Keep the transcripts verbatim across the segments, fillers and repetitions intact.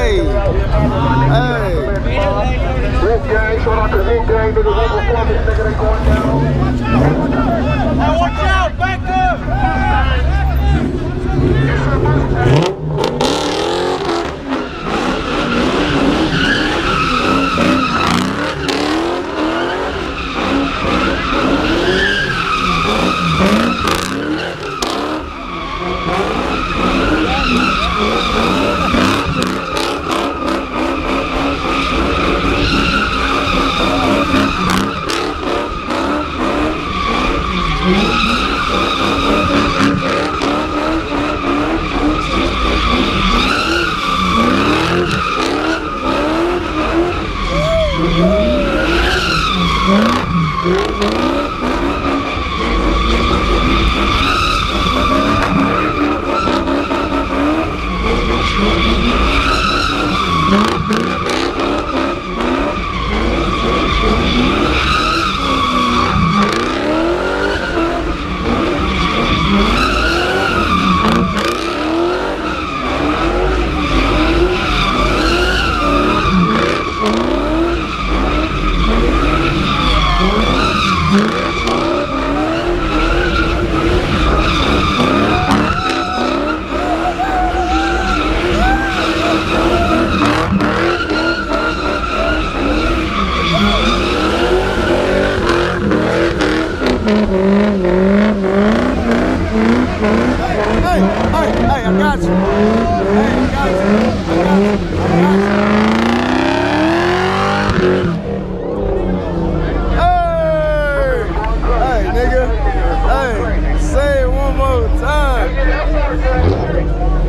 Hey. Hey. Wolf gang, shout out to Wolf gang, nigga. Wolf performance, nigga, they going down. Hey, watch out, back up!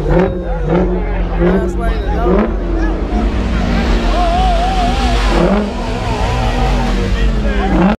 Last lane is over.